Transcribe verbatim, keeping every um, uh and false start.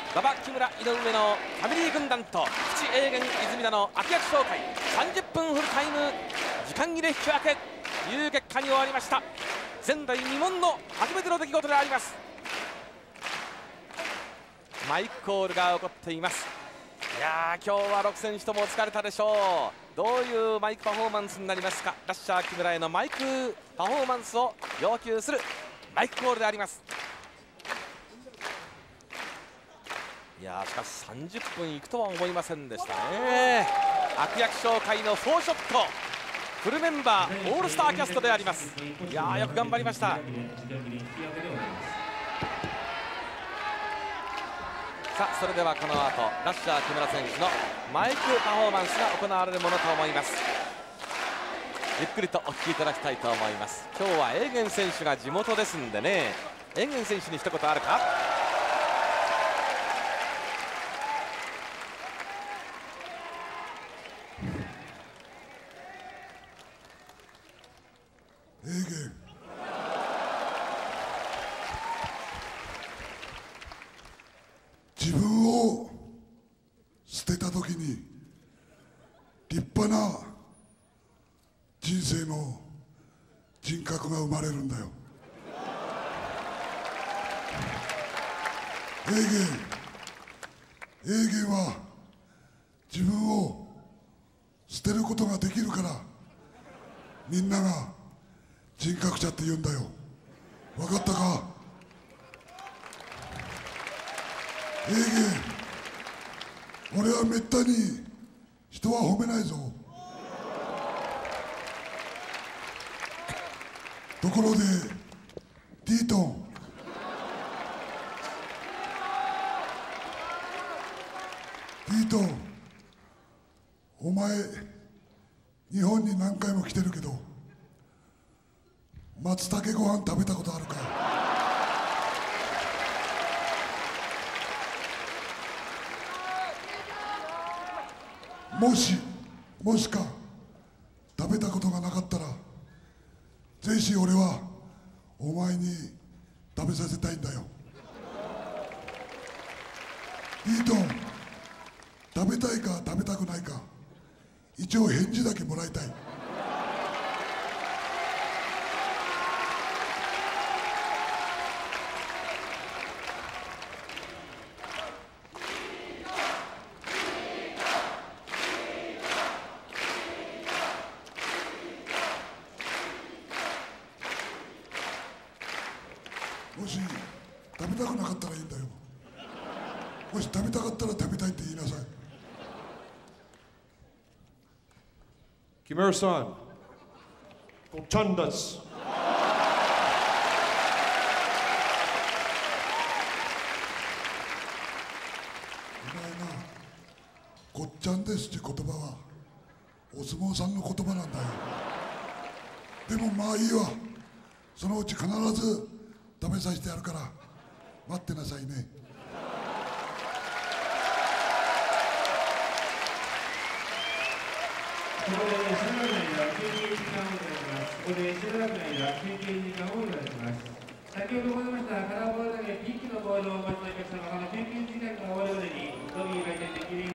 馬場木村井上のファミリー軍団と口永源泉田の悪役紹介さんじゅっぷんフルタイム時間切れ引き分けという結果に終わりました。前代未聞の初めての出来事であります。マイクコールが起こっています。いやー、今日はろく選手とも疲れたでしょう。どういうマイクパフォーマンスになりますか。ラッシャー木村へのマイクパフォーマンスを要求するマイクコールであります。いやー、しかしさんじゅっぷんいくとは思いませんでしたね。悪役紹介のフォーショットフルメンバーオールスターキャストであります。いやー、よく頑張りました。さあ、それではこの後ラッシャー木村選手のマイクパフォーマンスが行われるものと思います。ゆっくりとお聞きいただきたいと思います。今日は永源選手が地元ですんでね、永源選手に一言あるか。 永源、自分を捨てた時に立派な人生の人格が生まれるんだよ。永源永源は自分を捨てることができるからみんなが人格者って言うんだよ。分かったか。永源、俺はめったに人は褒めないぞ。ところでティートン、ティートン、お前日本に何回も来てるけど松茸ご飯食べたことあるか。もしもしか食べたことがなかったらぜひ俺はお前に食べさせたいんだよ。ティートン、食べたいか食べたくないか一応返事だけもらいたい。もし食べたくなかったらいいんだよ。もし食べたかったら食べたいって言いなさい。 木村さん、ごっちゃんです。 お前な、ごっちゃんですって言葉はお相撲さんの言葉なんだよ。でもまあいいわ、そのうち必ず食べさせてやるから待ってなさいね。 ここでしばらくの間休憩時間をいただきます。ここでしばらくの間休憩時間をいただきます。先ほどございましたカラーボール投げピンクのボールをお待ちのお客様、この休憩時間が終わるまでにロビー売店で